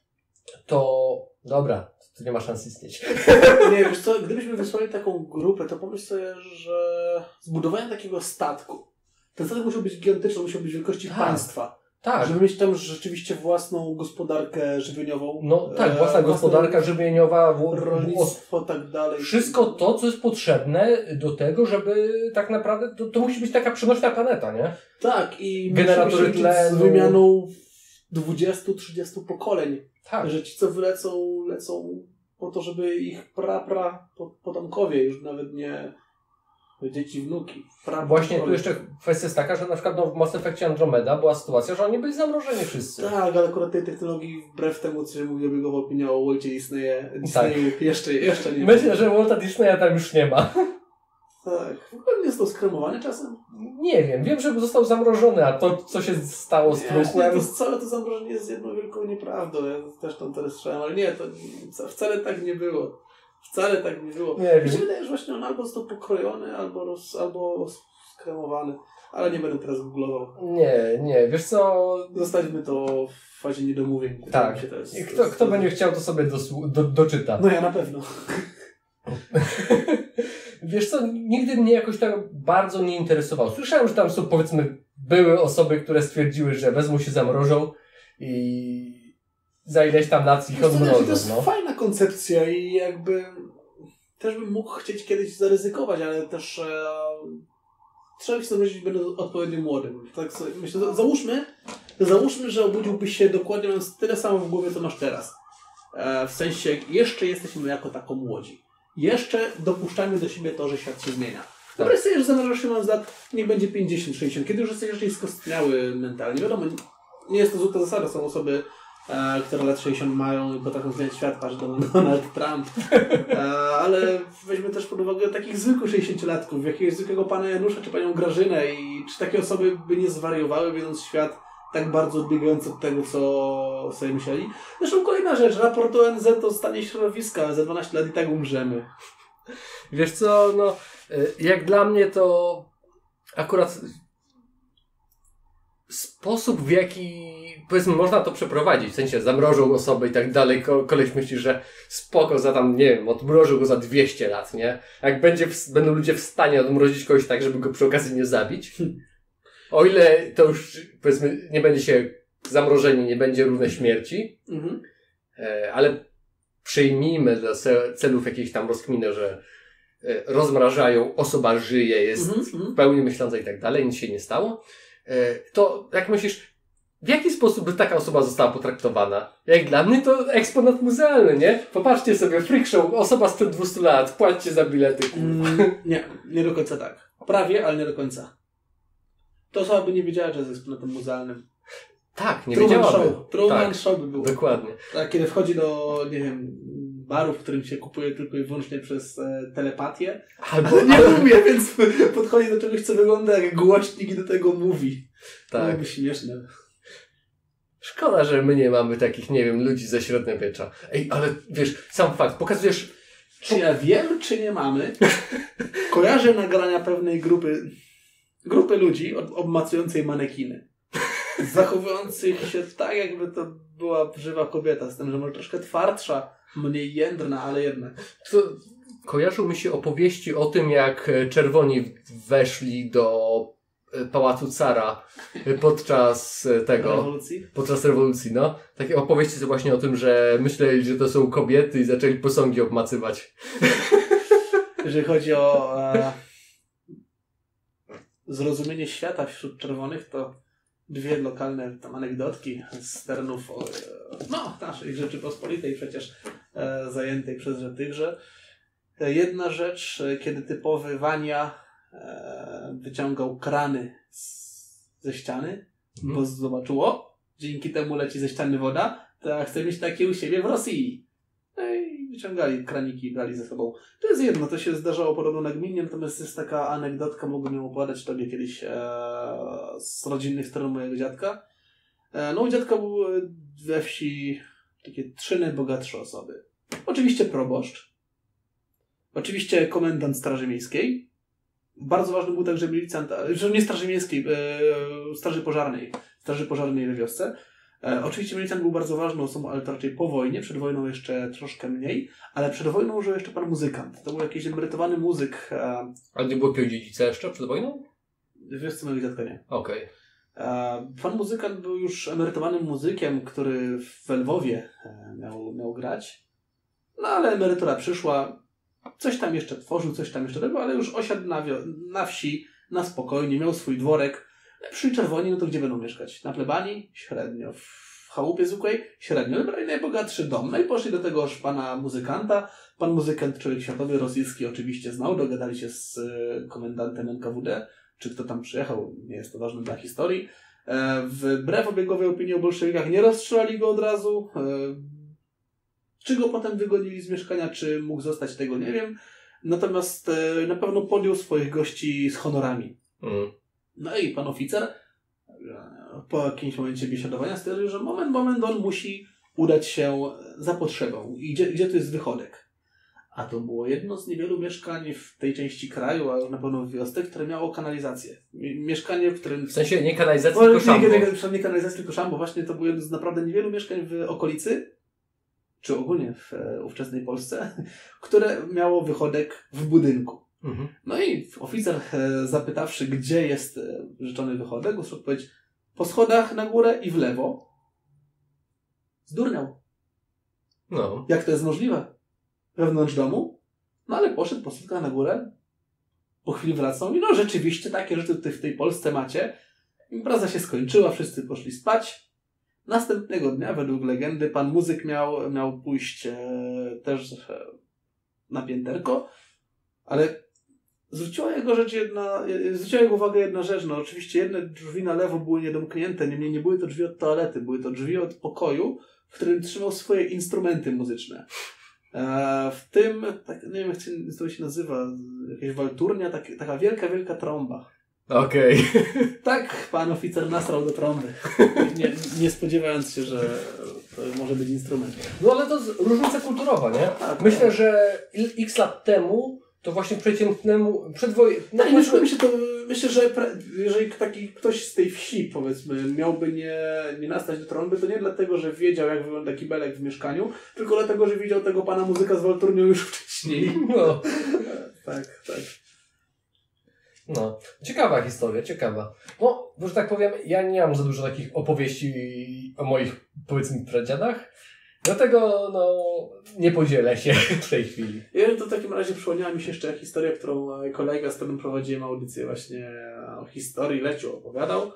to dobra, to nie ma szans istnieć. Nie, wiesz co, gdybyśmy wysłali taką grupę, to pomyśl sobie, że zbudowanie takiego statku, ten statek musiał być gigantyczny, musiał być wielkości tak. państwa. Tak. Żeby mieć tam rzeczywiście własną gospodarkę żywieniową. No tak, własna e, gospodarka własne żywieniowa, w, rolnictwo, tak dalej. Wszystko to, co jest potrzebne do tego, żeby tak naprawdę, to, to musi być taka przenośna planeta, nie? Tak, i generatory tlenu. Z wymianą dwudziestu trzydziestu pokoleń. Tak. Że ci, co wylecą, lecą po to, żeby ich pra, pra potomkowie, już nawet nie dzieci, wnuki. Pra, Właśnie pra, tu jeszcze kwestia jest taka, że na przykład no, w Mass Effectie Andromeda była sytuacja, że oni byli zamrożeni wszyscy. Tak, ale akurat tej technologii, wbrew temu, co się mówi o jego opinia o Walcie Disneya, Disneyu tak. jeszcze, jeszcze nie Myślę, że Walta Disneya tam już nie ma. Tak. W ogóle nie został skremowany czasem? Nie wiem. Wiem, że został zamrożony, a to, co się stało z truchłem... To całe to zamrożenie jest jedną wielką nieprawdą. Ja też tam teraz słyszałem, ale nie, to wcale tak nie było. Wcale tak nie było. Nie Mi się wydaje, że właśnie on albo został pokrojony, albo, roz, albo skremowany. Ale nie będę teraz googlował. Nie, nie. Wiesz co... Zostawmy to w fazie niedomówień. Tak. Się to jest, I kto, to jest, kto to będzie chciał, to sobie do, do, doczyta. No ja na pewno. Wiesz co, nigdy mnie jakoś tak bardzo nie interesowało. Słyszałem, że tam są, powiedzmy, były osoby, które stwierdziły, że wezmą się zamrożą i za ileś tam lat ich odmrożą. To jest no. fajna koncepcja i jakby też bym mógł chcieć kiedyś zaryzykować, ale też e, trzeba się zamrozić będąc odpowiednio młodym. Tak sobie myślę, załóżmy, załóżmy, że obudziłbyś się dokładnie mając tyle samo w głowie, co masz teraz. E, w sensie, jeszcze jesteśmy jako tako młodzi. Jeszcze dopuszczamy do siebie to, że świat się zmienia. Wyobraź sobie, że zamrażasz się mając lat, niech będzie pięćdziesiąt sześćdziesiąt, kiedy już jesteś raczej skostniały mentalnie. Wiadomo, nie jest to złota zasada, są osoby, e, które lat sześćdziesiąt mają i potrafią zmieniać świat, patrz do Donald Trump. E, ale weźmy też pod uwagę takich zwykłych sześćdziesięciolatków, jakiegoś zwykłego pana Janusza czy panią Grażynę i czy takie osoby by nie zwariowały, widząc świat tak bardzo odbiegający od tego, co sobie myśleli. Zresztą kolejna rzecz, raport O N Z o stanie środowiska, za dwanaście lat i tak umrzemy. Wiesz co, no, jak dla mnie to akurat sposób, w jaki, powiedzmy, można to przeprowadzić, w sensie zamrożą osobę i tak dalej, Ko- koleś myśli, że spoko, za tam, nie wiem, odmrożył go za dwieście lat, nie? Jak będzie w, będą ludzie w stanie odmrozić kogoś tak, żeby go przy okazji nie zabić, o ile to już, powiedzmy, nie będzie się zamrożenie, nie będzie równe śmierci, Mhm. e, ale przyjmijmy dla celów jakiejś tam rozkminy, że e, rozmrażają, osoba żyje, jest Mhm. w pełni myśląca i tak dalej, nic się nie stało, e, to jak myślisz, w jaki sposób by taka osoba została potraktowana? Jak dla mnie to eksponat muzealny, nie? Popatrzcie sobie, freak show, osoba sprzed dwustu lat, płaćcie za bilety. Mm, nie, nie do końca tak. Prawie, ale nie do końca. To osoba by nie wiedziała, że jest eksponatem muzealnym. Tak, nie Truman wiedziałaby. Show. Truman Tak, Show by było. dokładnie. Tak, kiedy wchodzi do, nie wiem, baru, w którym się kupuje tylko i wyłącznie przez e, telepatię. Albo Nie umie, więc podchodzi do czegoś, co wygląda jak głośnik i do tego mówi. tak. To byłoby śmieszne. Szkoda, że my nie mamy takich, nie wiem, ludzi ze średniowiecza. Ej, ale wiesz, sam fakt, pokazujesz... Czy ja wiem, czy nie mamy? Kojarzę nagrania pewnej grupy grupy ludzi ob- obmacującej manekiny. Zachowujących się tak, jakby to była żywa kobieta, z tym, że może troszkę twardsza, mniej jędrna, ale jednak. To kojarzą mi się opowieści o tym, jak czerwoni weszli do pałacu cara podczas tego... Rewolucji? Podczas rewolucji, no. Takie opowieści są właśnie o tym, że myśleli, że to są kobiety i zaczęli posągi obmacywać. Jeżeli chodzi o e, zrozumienie świata wśród czerwonych, to dwie lokalne tam anegdotki z terenów o, no, naszej Rzeczypospolitej przecież e, zajętej przez Tygrze. E, jedna rzecz, e, kiedy typowy Wania e, wyciągał krany z, ze ściany, Mhm. bo zobaczyło, dzięki temu leci ze ściany woda, to ja chcę mieć takie u siebie w Rosji. No i wyciągali kraniki i brali ze sobą. To jest jedno, to się zdarzało podobno na gminie, natomiast jest taka anegdotka, mogłem ją opowiadać tobie kiedyś e, z rodzinnych stron mojego dziadka. E, no u dziadka były we wsi takie trzy najbogatsze osoby. Oczywiście proboszcz, oczywiście komendant Straży Miejskiej, bardzo ważny był także milicjant, że nie Straży Miejskiej, e, Straży Pożarnej, Straży Pożarnej we wiosce. E, oczywiście milicjant był bardzo ważną osobą, ale to raczej po wojnie, przed wojną jeszcze troszkę mniej, ale przed wojną żył jeszcze pan muzykant. To był jakiś emerytowany muzyk. E, Ale nie było jakiegoś dziedzica jeszcze przed wojną? w wiosce mojego dziadka nie. Okej. E, pan muzykant był już emerytowanym muzykiem, który w Lwowie e, miał, miał grać. No ale emerytura przyszła, coś tam jeszcze tworzył, coś tam jeszcze robił, ale już osiadł na, wio- na wsi, na spokojnie, miał swój dworek. Przy Czerwoni, no to gdzie będą mieszkać? Na plebanii? Średnio. W chałupie zwykłej? Średnio. Wybrali najbogatszy dom. No i poszli do tegoż pana muzykanta. Pan muzykant, człowiek światowy, rosyjski oczywiście znał. Dogadali się z y, komendantem N K W D. Czy kto tam przyjechał? Nie jest to ważne dla historii. E, wbrew obiegowej opinii o bolszewikach nie rozstrzelali go od razu. E, czy go potem wygonili z mieszkania, czy mógł zostać, tego nie wiem. Natomiast e, na pewno podjął swoich gości z honorami. Mm. No i pan oficer po jakimś momencie biesiadowania stwierdził, że moment, moment, on musi udać się za potrzebą. I gdzie, gdzie to jest wychodek? A to było jedno z niewielu mieszkań w tej części kraju, a na pewno w wiosce, które miało kanalizację. Mieszkanie, w którym... W sensie nie kanalizacji, O, tylko szambo. nie, nie, nie, nie kanalizacji, tylko szambo. Właśnie to było jedno z naprawdę niewielu mieszkań w okolicy, czy ogólnie w e, ówczesnej Polsce, które miało wychodek w budynku. Mhm. No i oficer e, zapytawszy, gdzie jest e, życzony wychodek, usłyszał odpowiedź: po schodach na górę i w lewo. Zdurniał. No. Jak to jest możliwe? Wewnątrz domu? No ale poszedł po schodkach na górę. Po chwili wracał i no rzeczywiście takie rzeczy tutaj w tej Polsce macie. Impreza się skończyła, wszyscy poszli spać. Następnego dnia, według legendy, pan muzyk miał, miał pójść e, też e, na pięterko, ale zwróciła jego rzecz jedna, zwróciła jego uwagę jedna rzecz. No oczywiście jedne drzwi na lewo były niedomknięte, niemniej nie były to drzwi od toalety, były to drzwi od pokoju, w którym trzymał swoje instrumenty muzyczne. E, w tym, tak, nie wiem jak to się nazywa, jakaś walturnia, tak, taka wielka, wielka trąba. Okej. Okay. Tak, pan oficer nasrał do trąby, nie, nie spodziewając się, że to może być instrument. No ale to jest różnica kulturowa, nie? Tak, Myślę, tak. że x lat temu to właśnie przeciętnemu przedwojennym... No, no, myślę, myślę, to, myślę, że pre, jeżeli taki ktoś z tej wsi, powiedzmy, miałby nie, nie nastać do trąby, to nie dlatego, że wiedział, jak wygląda kibelek w mieszkaniu, tylko dlatego, że widział tego pana muzyka z walturnią już wcześniej. No. tak, tak. No, ciekawa historia, ciekawa. No, że tak powiem, ja nie mam za dużo takich opowieści o moich, powiedzmy, pradziadach, dlatego, no, nie podzielę się w tej chwili. Ja to w takim razie przypomniała mi się jeszcze historia, którą kolega, z którym prowadziłem audycję właśnie o historii, Leciu opowiadał.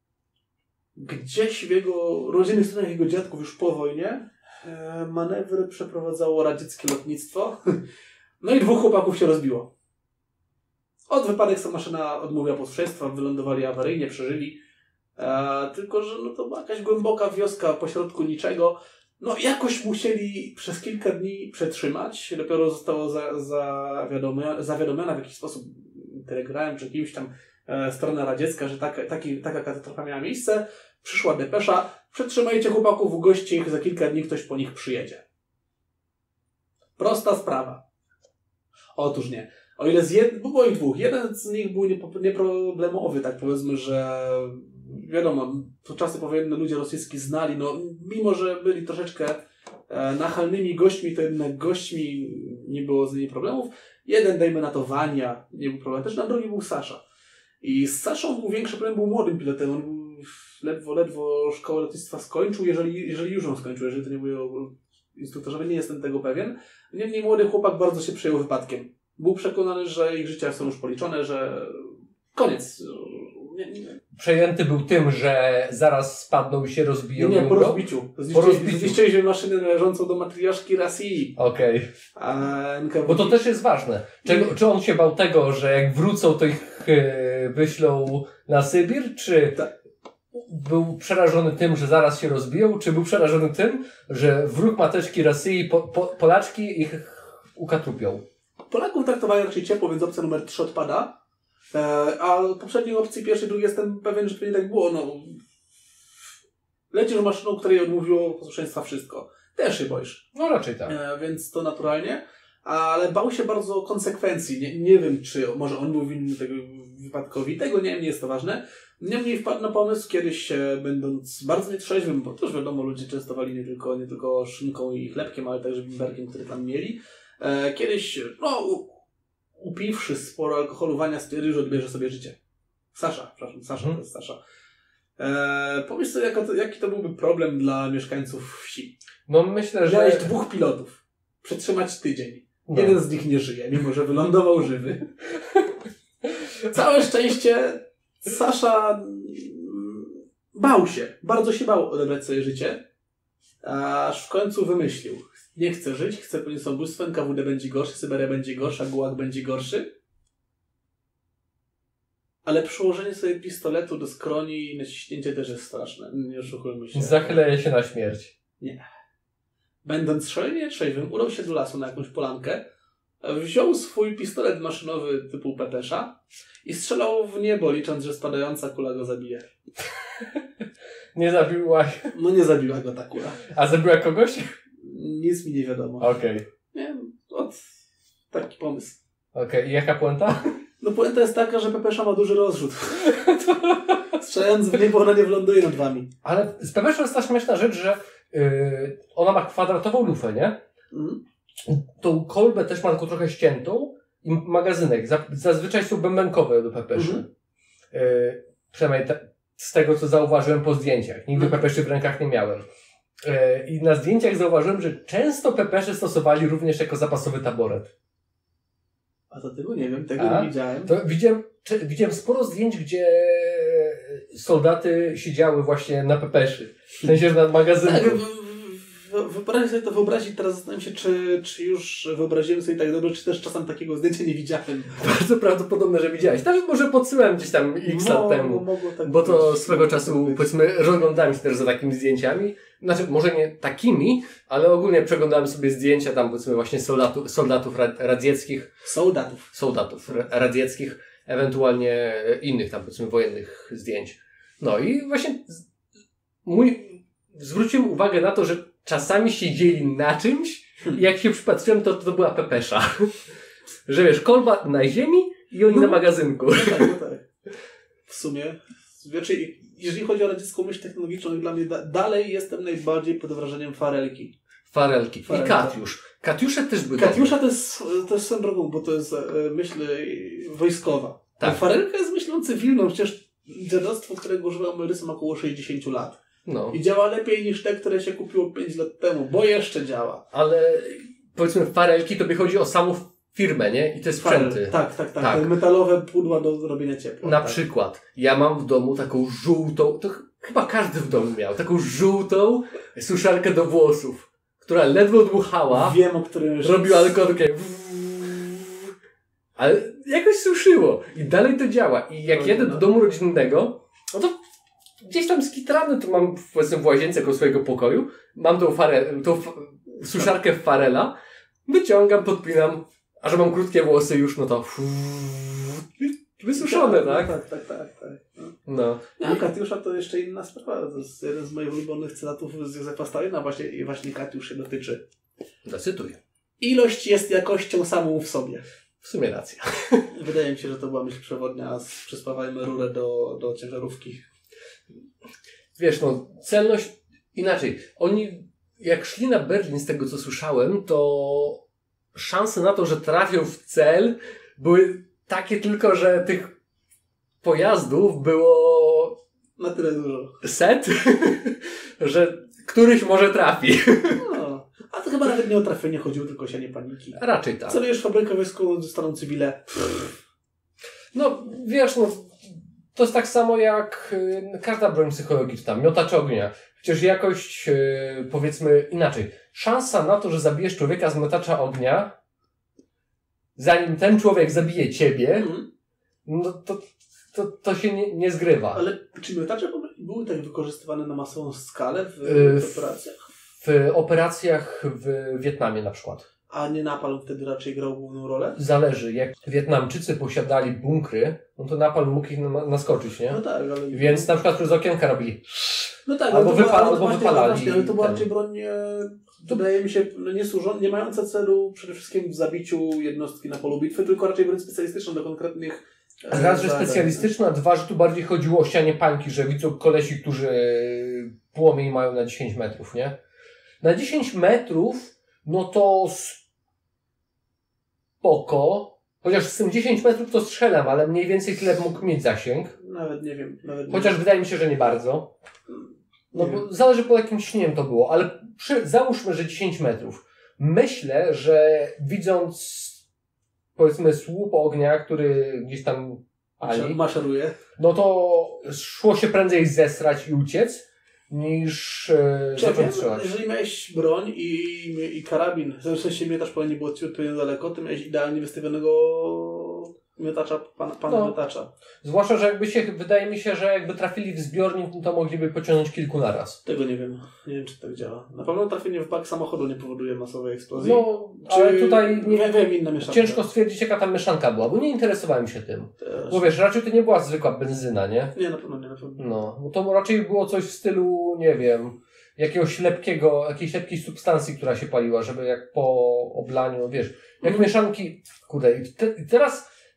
Gdzieś w jego rodzinnych stronach jego dziadków już po wojnie manewry przeprowadzało radzieckie lotnictwo. No i dwóch chłopaków się rozbiło. Od wypadek sama maszyna odmówiła posłuszeństwa, wylądowali awaryjnie, przeżyli. E, tylko, że no to była jakaś głęboka wioska pośrodku niczego. No jakoś musieli przez kilka dni przetrzymać. Dopiero zostało za, zawiadomione, zawiadomiona w jakiś sposób telegramem czy kimś tam e, strona radziecka, że taka, taki, taka katastrofa miała miejsce. Przyszła depesza. Przetrzymajcie chłopaków, ugoście ich, za kilka dni ktoś po nich przyjedzie. Prosta sprawa. Otóż nie. O ile z jed... było ich dwóch. Jeden z nich był nieproblemowy, tak powiedzmy, że wiadomo, to czasy powojenne ludzie rosyjscy znali, no mimo, że byli troszeczkę e, nachalnymi gośćmi, to jednak gośćmi nie było z nimi problemów. Jeden, dajmy na to, Wania, nie był problem, też na drugi był Sasza. I z Saszą był większy problem, był młodym pilotem, on był ledwo, ledwo szkołę lotnictwa skończył, jeżeli, jeżeli już ją skończył, jeżeli to nie było instruktorzowie, nie jestem tego pewien. Niemniej młody chłopak bardzo się przejął wypadkiem. Był przekonany, że ich życia są już policzone, że koniec. Nie, nie. Przejęty był tym, że zaraz spadną i się rozbiją. Nie, nie, po rozbiciu. Zniszczyliśmy maszynę należącą do matrioszki Rosji. Okej. Okay. Bo to też jest ważne. Czy, czy on się bał tego, że jak wrócą, to ich yy, wyślą na Sybir? Czy tak. był przerażony tym, że zaraz się rozbiją? Czy był przerażony tym, że wróg mateczki Rosji, po, po, Polaczki ich ukatrupią? Polaków traktowali raczej ciepło, więc opcja numer trzy odpada. E, a poprzedniej opcji, pierwszej, drugiej, jestem pewien, że to nie tak było. No, lecisz maszyną, której odmówiło posłuszeństwa wszystko. Też się boisz. No raczej tak. E, więc to naturalnie. Ale bał się bardzo konsekwencji. Nie, nie wiem, czy może on był winny tego wypadkowi. Tego nie wiem, nie jest to ważne. Niemniej wpadł na pomysł kiedyś, będąc bardzo nietrzeźwym, bo też wiadomo, ludzie częstowali nie tylko, nie tylko szynką i chlebkiem, ale także bimberkiem, który tam mieli. Kiedyś, no, upiwszy sporo alkoholu, Wania stwierdził, że odbierze sobie życie. Sasza, przepraszam, Sasza, hmm. to jest Sasza. Eee, pomyśl sobie, jaka to, jaki to byłby problem dla mieszkańców wsi. No myślę, że... Miałeś dwóch pilotów. Przetrzymać tydzień. No. Jeden z nich nie żyje, mimo że wylądował żywy. Całe szczęście Sasza bał się, bardzo się bał odebrać sobie życie, aż w końcu wymyślił. Nie chce żyć, chce ponieść samobójstwo, N K W D będzie gorszy, Syberia będzie gorsza, Gułag będzie gorszy. Ale przyłożenie sobie pistoletu do skroni i naciśnięcie też jest straszne. Nie oszukujmy się. Zachyleje się na śmierć. Nie. Będąc szalenie trzeźwym, udał się do lasu na jakąś polankę, wziął swój pistolet maszynowy typu Pepesza i strzelał w niebo, licząc, że spadająca kula go zabije. Nie zabiła... No nie zabiła go ta kula. A zabiła kogoś? Nic mi nie wiadomo. Okej. Okay. Nie, od... taki pomysł. Okej, okay. I jaka puenta? No puenta jest taka, że Pepesza ma duży rozrzut. Strzelając w niebo, ona nie wyląduje nad wami. Ale z Pepeszem jest ta śmieszna rzecz, że Yy, ona ma kwadratową lufę, nie? Mhm. Tą kolbę też ma tylko trochę ściętą i magazynek. Zazwyczaj są bębenkowe do pepeszy. Mhm. Yy, przynajmniej te, z tego, co zauważyłem po zdjęciach. Nigdy mhm. pepeszy w rękach nie miałem. Yy, I na zdjęciach zauważyłem, że często pepesze stosowali również jako zapasowy taboret. A to tego nie wiem, tego A? nie widziałem. To widziałem, czy, widziałem sporo zdjęć, gdzie soldaty siedziały właśnie na pepeszy. W sensie, że nad magazynkiem. Tak, wyobraź sobie to wyobrazić, teraz zastanawiam się, czy, czy już wyobraziłem sobie tak dobrze, czy też czasem takiego zdjęcia nie widziałem. Bardzo prawdopodobne, że widziałeś. Nawet może podsyłałem gdzieś tam x no, lat temu. Mogło tak bo to być, swego czasu, być. powiedzmy, rozglądałem się też za takimi zdjęciami. Znaczy, może nie takimi, ale ogólnie przeglądałem sobie zdjęcia tam, powiedzmy, właśnie soldatów, soldatów radzieckich. Soldatów. Soldatów radzieckich, ewentualnie innych tam, powiedzmy, wojennych zdjęć. No i właśnie mój, zwróciłem uwagę na to, że czasami siedzieli na czymś i jak się przypatrzyłem, to to była pepesza. Że wiesz, kolba na ziemi i oni no, na magazynku. No tak, no tak. W sumie, znaczy, jeżeli chodzi o radziecką myśl technologiczną, dla mnie da, dalej jestem najbardziej pod wrażeniem farelki. Farelki. Farelka. I Katiusz. Katiusze też były. Katiusza to jest, to jest swoją drogą, bo to jest myśl wojskowa. Tak. A farelka jest myślą cywilną. Przecież dziadostwo, którego używamy rysy, ma około sześćdziesiąt lat. No. I działa lepiej niż te, które się kupiło pięć lat temu, bo jeszcze działa. Ale powiedzmy farelki to by chodzi o samą firmę, nie? I te sprzęty. Farel. Tak, tak, tak. tak. Te metalowe pudła do robienia ciepła. Na tak. przykład. Ja mam w domu taką żółtą, to ch- chyba każdy w domu miał, taką żółtą suszarkę do włosów, która ledwo dmuchała. Wiem, o którym już... Robiła tylko takie... Ale jakoś suszyło. I dalej to działa. I jak jedę do domu rodzinnego, no to gdzieś tam skitrany, to mam powiedzmy w łazience koło swojego pokoju, mam tą, fare, tą f- suszarkę Farela, wyciągam, podpinam, a że mam krótkie włosy już, no to wysuszone, tak? Tak, tak, tak. tak. No. A Katiusza to jeszcze inna sprawa. To jest jeden z moich ulubionych cytatów z Józefa Stalina. Właśnie, i właśnie Katiusz się dotyczy. Zacytuję. Ilość jest jakością samą w sobie. W sumie racja. Wydaje mi się, że to była myśl przewodnia z przyspawajmy rurę do, do ciężarówki. Wiesz, no, celność inaczej. Oni, jak szli na Berlin, z tego co słyszałem, to szanse na to, że trafią w cel, były takie tylko, że tych pojazdów było Na tyle dużo. set, że któryś może trafi. No. A to chyba nawet nie o trafienie chodziło, tylko o sianie paniki. Raczej tak. Celujesz fabrykę wojskową, zostaną cywile. No, wiesz, no, to jest tak samo jak y, każda broń psychologiczna, miotacz ognia. Przecież jakoś, y, powiedzmy inaczej, szansa na to, że zabijesz człowieka z miotacza ognia, zanim ten człowiek zabije ciebie, Mhm. no to, to, to się nie, nie zgrywa. Ale czy miotacze były tak wykorzystywane na masową skalę w, Y, w operacjach? W operacjach w Wietnamie na przykład. A nie napalm wtedy raczej grał główną rolę? Zależy. Jak Wietnamczycy posiadali bunkry, no to napalm mógł ich na- naskoczyć, nie? No tak, ale... Więc na przykład przez okienka robili. No tak, Albo ale to wypa- była, albo właśnie, wypalali Właśnie, ale to była ten. raczej broń, e, wydaje mi się, no nie służą, nie mająca celu przede wszystkim w zabiciu jednostki na polu bitwy, tylko raczej broń specjalistyczna do konkretnych... e, Raz, że zadań. specjalistyczna, dwa, że tu bardziej chodziło o sianie pańki, że widzą kolesi, którzy płomień mają na dziesięć metrów, nie? Na dziesięć metrów, no to spoko, chociaż z tym dziesięć metrów to strzelam, ale mniej więcej tyle mógł mieć zasięg. Nawet nie wiem. Nawet Chociaż nie wydaje mi się, że nie bardzo. No Nie bo wiem. zależy po jakim śniem to było, ale przy, załóżmy, że dziesięć metrów. Myślę, że widząc powiedzmy słup ognia, który gdzieś tam pali, maszeruje. no to szło się prędzej zesrać i uciec, niż e, Czy ja zacząć wiem, strzelać. jeżeli miałeś broń i, i karabin, w sensie miotacz pole nie było ciutko daleko, to miałeś idealnie wystawionego miotacza, pana, pana No. miotacza. Zwłaszcza, że jakby się, wydaje mi się, że jakby trafili w zbiornik, to mogliby pociągnąć kilku naraz. Tego nie wiem. Nie wiem, czy tak działa. Na pewno trafienie w bak samochodu nie powoduje masowej eksplozji. No, Czy ale tutaj nie, nie wiem, inna mieszanka. ciężko stwierdzić, jaka tam mieszanka była, bo nie interesowałem się tym. Też. Bo wiesz, raczej to nie była zwykła benzyna, nie? Nie, na pewno nie, na pewno. No, bo to raczej było coś w stylu, nie wiem, jakiegoś lepkiego, jakiejś lepkiej substancji, która się paliła, żeby jak po oblaniu, wiesz, jak Mhm. mieszanki, kurde, i, te, i teraz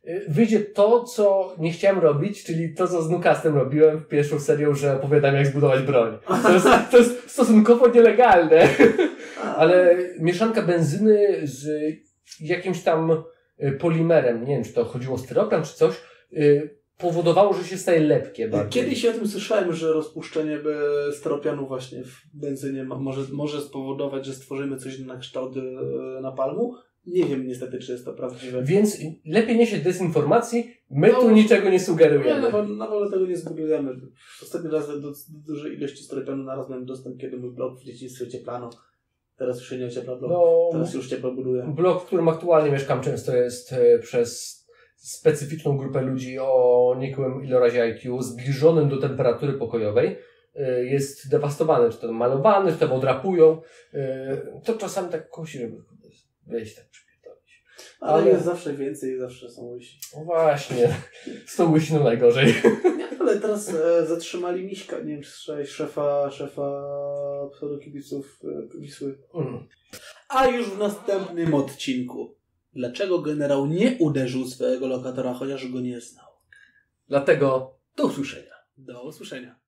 wyjdzie to, co nie chciałem robić, czyli to, co z Nukastem robiłem w pierwszą serią, że opowiadam, jak zbudować broń. To jest, to jest stosunkowo nielegalne, ale mieszanka benzyny z jakimś tam polimerem, nie wiem, czy to chodziło o styropian, czy coś, powodowało, że się staje lepkie bardziej. Kiedyś o tym słyszałem, że rozpuszczenie styropianu właśnie w benzynie może, może spowodować, że stworzymy coś na kształt napalmu. Nie wiem niestety, czy jest to prawdziwe. Więc lepiej nie sieć dezinformacji, my no, tu niczego nie sugerujemy. Nie, na pewno tego nie zbudujemy. Ostatni raz do, do dużej ilości styropianu naraz miałem dostęp, kiedy mój blok w dzieciństwie cieplano. Teraz już się nie ociepla blok. No, teraz już ciepło buduję. Blok, w którym aktualnie mieszkam, często jest e, przez specyficzną grupę ludzi o nikłym ilorazie I Q zbliżonym do temperatury pokojowej. E, jest dewastowany, czy to malowany, czy to odrapują. E, to czasami tak kusi, żeby wejść tak przypierdolić. Ale, ale jest zawsze więcej i zawsze są łysi. No właśnie. Z tą łysiną najgorzej. Nie, ale teraz e, zatrzymali Miśka, nie wiem, czy szefa, szefa pseudokibiców e, Wisły. Mm. A już w następnym odcinku. Dlaczego generał nie uderzył swojego lokatora, chociaż go nie znał? Dlatego do usłyszenia. Do usłyszenia.